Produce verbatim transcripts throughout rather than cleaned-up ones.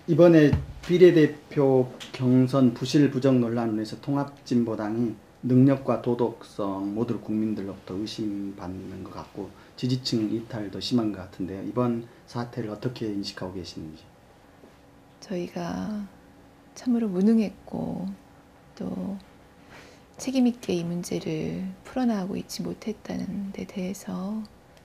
이번에 비례대표 경선 부실 부정 논란으로 해서 통합진보당이 능력과 도덕성 모두를 국민들로부터 의심받는 것 같고 지지층 이탈도 심한 것 같은데요. 이번 사태를 어떻게 인식하고 계시는지. 저희가 참으로 무능했고 또 책임있게 이 문제를 풀어나가고 있지 못했다는 데 대해서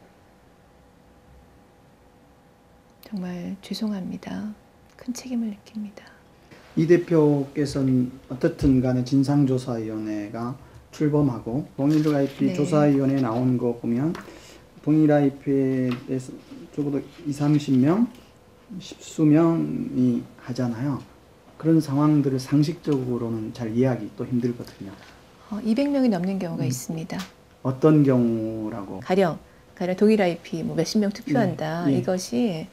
정말 죄송합니다. 큰 책임을 느낍니다. 이 대표께서는 어떻든 간에 진상조사위원회가 출범하고 동일아이피 네. 조사위원회에 나온 거 보면 동일아이피에 대해서 적어도 이삼십 명, 십수 명이 하잖아요. 그런 상황들을 상식적으로는 잘 이해하기 또 힘들거든요. 어, 이백 명이 넘는 경우가 음. 있습니다. 어떤 경우라고? 가령, 가령 동일 아이피 뭐 몇십 명 투표한다. 네, 네. 이것이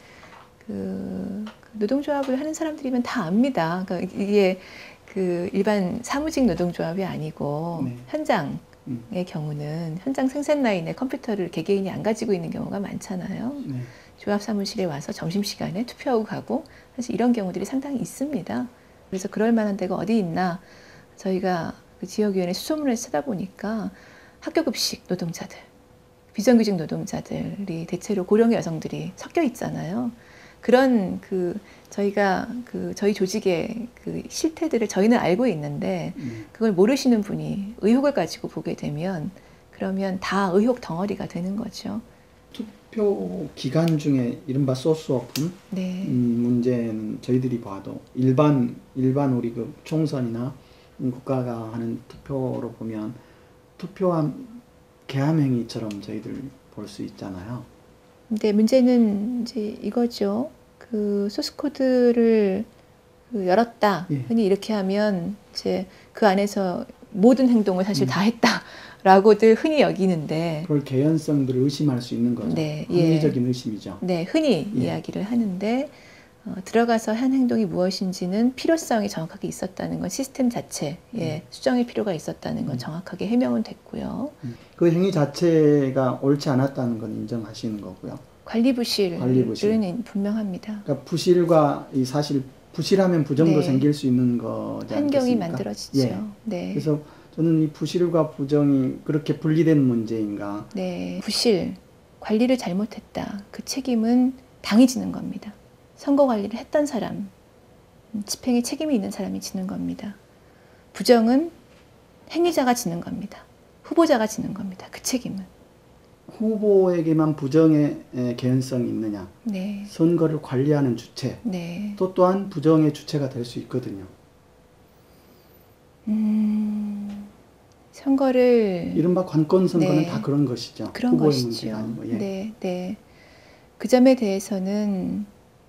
그 노동조합을 하는 사람들이면 다 압니다. 그러니까 이게 그 일반 사무직 노동조합이 아니고 네. 현장의 음. 경우는 현장 생산 라인에 컴퓨터를 개개인이 안 가지고 있는 경우가 많잖아요. 네. 조합 사무실에 와서 점심시간에 투표하고 가고 사실 이런 경우들이 상당히 있습니다. 그래서 그럴 만한 데가 어디 있나 저희가 그 지역위원회 수소문을 찾아보니까 학교급식 노동자들, 비정규직 노동자들이 대체로 고령 여성들이 섞여 있잖아요. 그런 그 저희가 그 저희 조직의 그 실태들을 저희는 알고 있는데 그걸 모르시는 분이 의혹을 가지고 보게 되면 그러면 다 의혹 덩어리가 되는 거죠. 투표 기간 중에 이른바 소스 오픈 네. 음, 문제는 저희들이 봐도 일반 일반 우리 그 총선이나 국가가 하는 투표로 보면 투표함 개함 행위처럼 저희들 볼 수 있잖아요. 근데 문제는 이제 이거죠. 그 소스 코드를 그 열었다. 예. 흔히 이렇게 하면 이제 그 안에서 모든 행동을 사실 음. 다 했다라고들 흔히 여기는데, 그걸 개연성들을 의심할 수 있는 거죠. 네, 예. 합리적인 의심이죠. 네, 흔히 예. 이야기를 하는데 어, 들어가서 한 행동이 무엇인지는 필요성이 정확하게 있었다는 건 시스템 자체에 음. 수정의 필요가 있었다는 건 음. 정확하게 해명은 됐고요. 음. 그 행위 자체가 옳지 않았다는 건 인정하시는 거고요. 관리 부실은 관리 부실. 분명합니다. 그러니까 부실과 이 사실 부실하면 부정도 네. 생길 수 있는 거지 환경이 않겠습니까? 만들어지죠. 예. 네. 그래서 저는 이 부실과 부정이 그렇게 분리된 문제인가? 네, 부실, 관리를 잘못했다. 그 책임은 당이 지는 겁니다. 선거 관리를 했던 사람, 집행에 책임이 있는 사람이 지는 겁니다. 부정은 행위자가 지는 겁니다. 후보자가 지는 겁니다. 그 책임은. 후보에게만 부정의 에, 개연성이 있느냐? 네, 선거를 관리하는 주체, 네. 또 또한 부정의 주체가 될 수 있거든요. 음, 선거를 이른바 관권 선거는 네. 다 그런 것이죠. 그런 후보의 것이죠. 문제가 아니고. 예. 네, 네. 그 점에 대해서는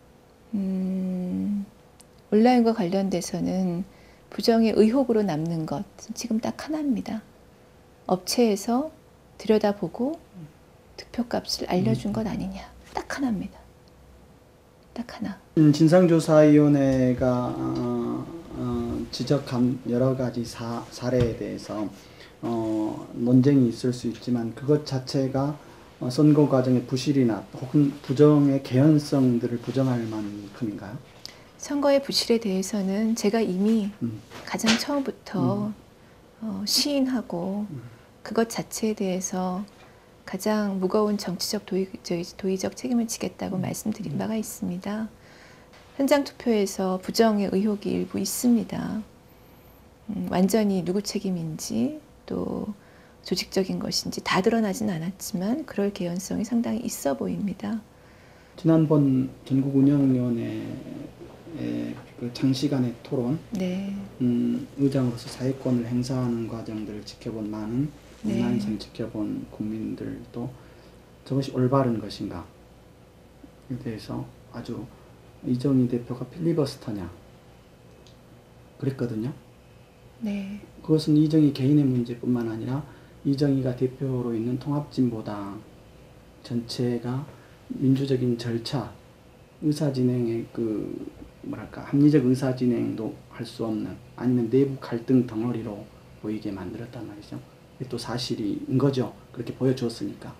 음, 온라인과 관련돼서는 부정의 의혹으로 남는 것 지금 딱 하나입니다. 업체에서 들여다보고 투표값을 알려준 것 아니냐. 딱 하나입니다. 딱 하나. 음, 진상조사위원회가 어, 어, 지적한 여러 가지 사, 사례에 대해서 어, 논쟁이 있을 수 있지만 그것 자체가 어, 선거 과정의 부실이나 혹은 부정의 개연성들을 부정할 만큼인가요? 선거의 부실에 대해서는 제가 이미 음. 가장 처음부터 음. 어, 시인하고 음. 그것 자체에 대해서 가장 무거운 정치적 도의, 도의적 책임을 지겠다고 음. 말씀드린 바가 있습니다. 현장 투표에서 부정의 의혹이 일부 있습니다. 음, 완전히 누구 책임인지 또 조직적인 것인지 다 드러나진 않았지만 그럴 개연성이 상당히 있어 보입니다. 지난번 전국운영위원회의 그 장시간의 토론, 네, 음, 의장으로서 사회권을 행사하는 과정들을 지켜본 많은 네. 온라인상 지켜본 국민들도 저것이 올바른 것인가에 대해서 아주 이정희 대표가 필리버스터냐 그랬거든요. 네, 그것은 이정희 개인의 문제뿐만 아니라 이정희가 대표로 있는 통합진보당 전체가 민주적인 절차, 의사진행의 그 뭐랄까 합리적 의사진행도 할 수 없는 아니면 내부 갈등 덩어리로 보이게 만들었단 말이죠. 또 사실인 거죠. 그렇게 보여주었으니까.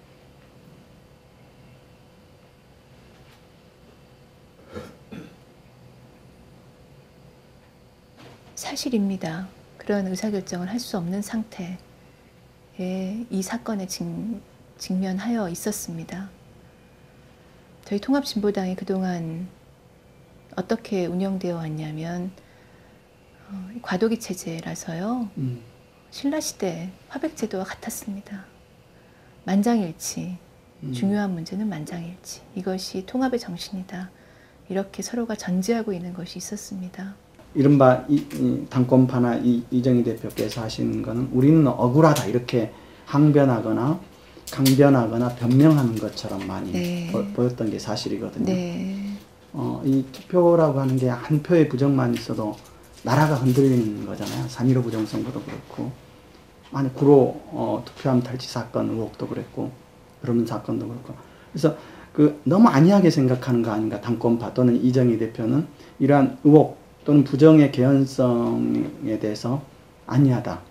사실입니다. 그런 의사결정을 할 수 없는 상태에 이 사건에 직, 직면하여 있었습니다. 저희 통합진보당이 그동안 어떻게 운영되어 왔냐면 어, 과도기 체제라서요. 음. 신라시대 화백제도와 같았습니다. 만장일치, 음. 중요한 문제는 만장일치. 이것이 통합의 정신이다. 이렇게 서로가 전제하고 있는 것이 있었습니다. 이른바 이, 이 당권파나 이, 이정희 대표께서 하신 거는 우리는 억울하다 이렇게 항변하거나 강변하거나 변명하는 것처럼 많이 네. 보, 보였던 게 사실이거든요. 네. 어, 이 투표라고 하는 게 한 표의 부정만 있어도 나라가 흔들리는 거잖아요. 삼일오 부정선거도 그렇고 아니 구로 어, 투표함 탈취 사건 의혹도 그랬고 그런 사건도 그렇고 그래서 그 너무 안이하게 생각하는 거 아닌가 당권파 또는 이정희 대표는 이러한 의혹 또는 부정의 개연성에 대해서 안이하다.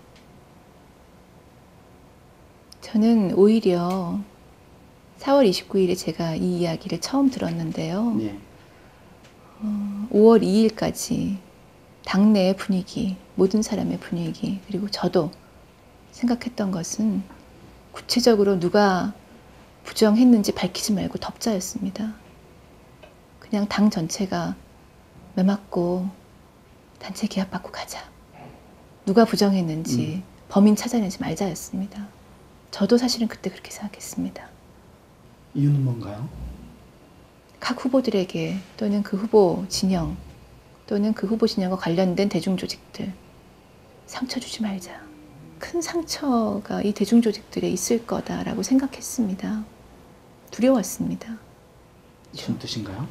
저는 오히려 사월 이십구일에 제가 이 이야기를 처음 들었는데요. 예. 어, 오월 이일까지 당내의 분위기, 모든 사람의 분위기, 그리고 저도 생각했던 것은 구체적으로 누가 부정했는지 밝히지 말고 덮자였습니다. 그냥 당 전체가 매맞고 단체 기합받고 가자. 누가 부정했는지 음. 범인 찾아내지 말자였습니다. 저도 사실은 그때 그렇게 생각했습니다. 이유는 뭔가요? 각 후보들에게 또는 그 후보 진영 또는 그 후보 진영과 관련된 대중조직들 상처 주지 말자. 큰 상처가 이 대중조직들에 있을 거다라고 생각했습니다. 두려웠습니다. 무슨 뜻인가요?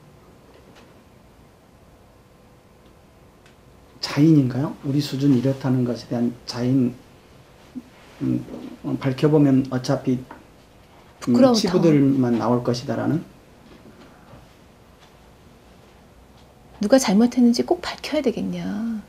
자인인가요? 우리 수준이 이렇다는 것에 대한 자인 음, 밝혀보면 어차피 음, 부끄러운 치부들만 나올 것이다라는 누가 잘못했는지 꼭 밝혀야 되겠냐.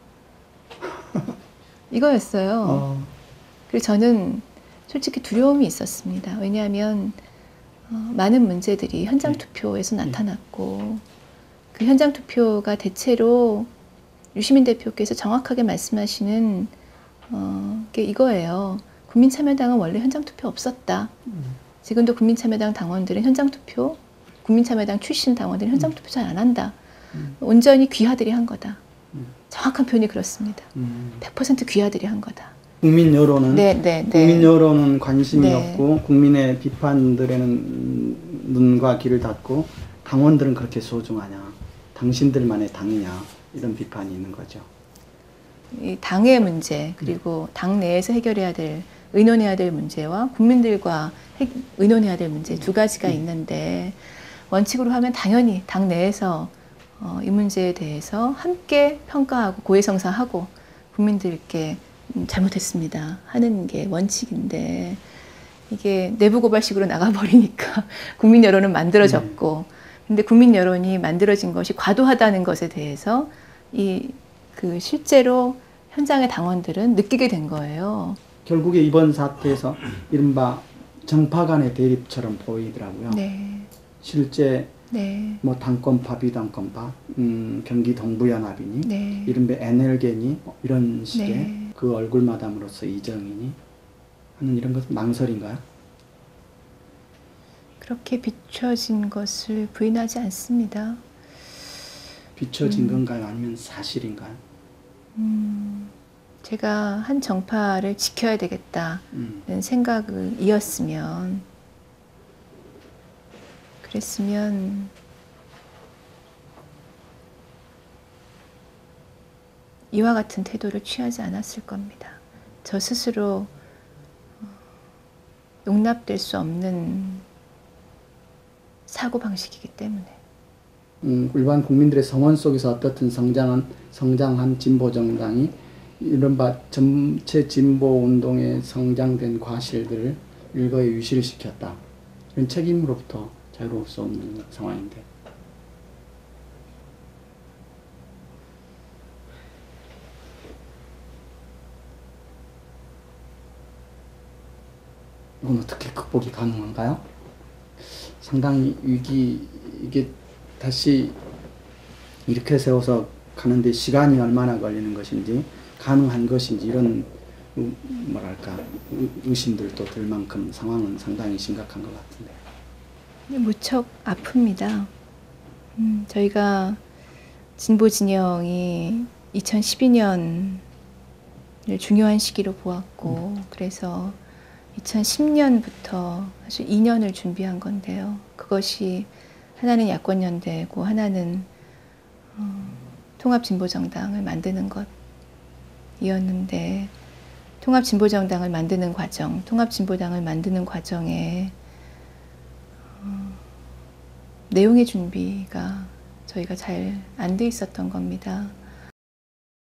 이거였어요. 어, 그래서 저는 솔직히 두려움이 있었습니다. 왜냐하면 어, 많은 문제들이 현장 네. 투표에서 네. 나타났고 그 현장 투표가 대체로 유시민 대표께서 정확하게 말씀하시는 어, 게 이거예요. 국민참여당은 원래 현장 투표 없었다. 음. 지금도 국민참여당 당원들은 현장 투표, 국민참여당 출신 당원들은 현장 투표 잘 안 한다. 음. 온전히 귀하들이 한 거다. 음. 정확한 표현이 그렇습니다. 음. 백 퍼센트 귀하들이 한 거다. 국민 여론은 네, 네, 네. 국민 여론은 관심이 네. 없고 국민의 비판들에는 눈과 귀를 닫고 당원들은 그렇게 소중하냐, 당신들만의 당이냐 이런 비판이 있는 거죠. 이 당의 문제 그리고 당 내에서 해결해야 될 의논해야 될 문제와 국민들과 해, 의논해야 될 문제 두 가지가 음. 있는데 원칙으로 하면 당연히 당 내에서 어, 이 문제에 대해서 함께 평가하고 고해성사하고 국민들께 음, 잘못했습니다 하는 게 원칙인데 이게 내부 고발식으로 나가버리니까 국민 여론은 만들어졌고 근데 국민 여론이 만들어진 것이 과도하다는 것에 대해서 이 그 실제로 현장의 당원들은 느끼게 된 거예요. 결국에 이번 사태에서 이른바 정파 간의 대립처럼 보이더라고요. 네, 실제 네, 뭐 당권파, 비당권파, 음, 경기 동부연합이니, 네. 이른바 엔엘계니 뭐 이런 식의 네. 그 얼굴마담으로서 이정이니 하는 이런 것은 망설인가요? 그렇게 비춰진 것을 부인하지 않습니다. 비춰진 음. 건가요? 아니면 사실인가요? 음, 제가 한 정파를 지켜야 되겠다는 음. 생각을 이었으면 그랬으면 이와 같은 태도를 취하지 않았을 겁니다. 저 스스로 용납될 수 없는 사고방식이기 때문에. 음, 일반 국민들의 성원 속에서 어떻든 성장한, 성장한 진보정당이 이른바 전체 진보운동에 성장된 과실들을 일거에 유실을 시켰다. 이런 책임으로부터 자유로울 수 없는 상황인데. 이건 어떻게 극복이 가능한가요? 상당히 위기, 이게 다시 이렇게 세워서 가는데 시간이 얼마나 걸리는 것인지 가능한 것인지 이런 뭐랄까 의심들도 들 만큼 상황은 상당히 심각한 것 같은데. 무척 아픕니다. 음, 저희가 진보 진영이 이천십이 년을 중요한 시기로 보았고 음. 그래서 이천십 년부터 사실 이 년을 준비한 건데요. 그것이 하나는 야권연대고 하나는 어, 통합진보정당을 만드는 것이었는데 통합진보정당을 만드는 과정, 통합진보당을 만드는 과정에 어, 내용의 준비가 저희가 잘 안 돼 있었던 겁니다.